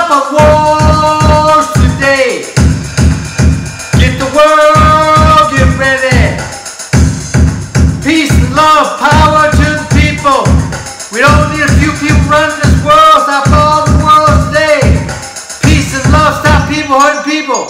stop our wars today. Get the world, get ready. Peace and love, power to the people. We don't need a few people running this world. Stop all the world today. Peace and love, stop people hurting people.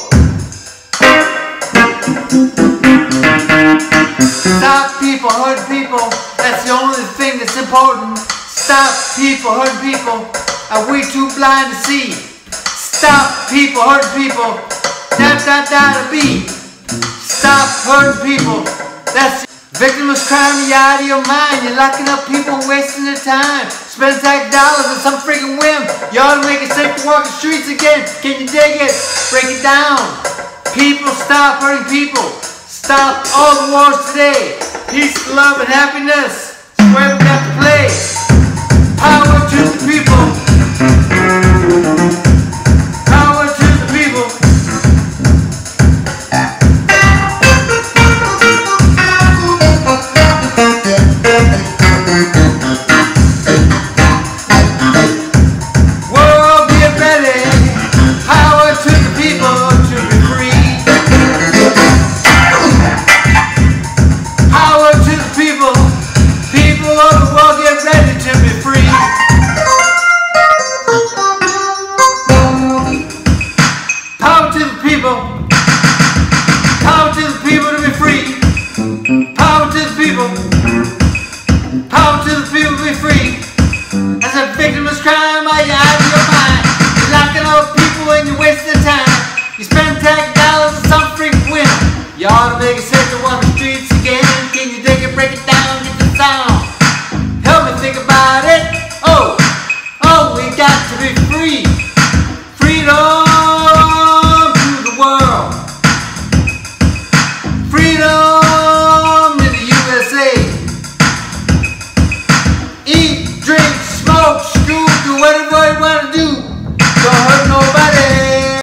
Stop people hurting people. That's the only thing that's important. Stop people hurting people. Are we too blind to see? Stop people hurting people. To be. Stop hurting people. That's victimless crime in the eye of your mind. You're locking up people and wasting their time. Spend tax dollars on some freaking whim. You ought to make it safe to walk the streets again. Can you dig it? Break it down. People, stop hurting people. Stop all the wars today. Peace, love, and happiness. That's where we got to play. Power to the people. Power to the people. World, get ready. Power to the people to be free. Power to the people. People of the world, get ready to be free. Power to the people. Power to the people to be free. Power to the people. Power to the people to be free. That's a victimless crime out of your mind. You're locking up people and you're wasting time. You spend tax dollars on some freaking whim. You ought to make it safe to walk the streets again. Can you dig it, break it down, get the sound? Help me think about it. Oh, we got to be free. Freedom to the world. Freedom in the USA. Eat, drink, smoke, school, do whatever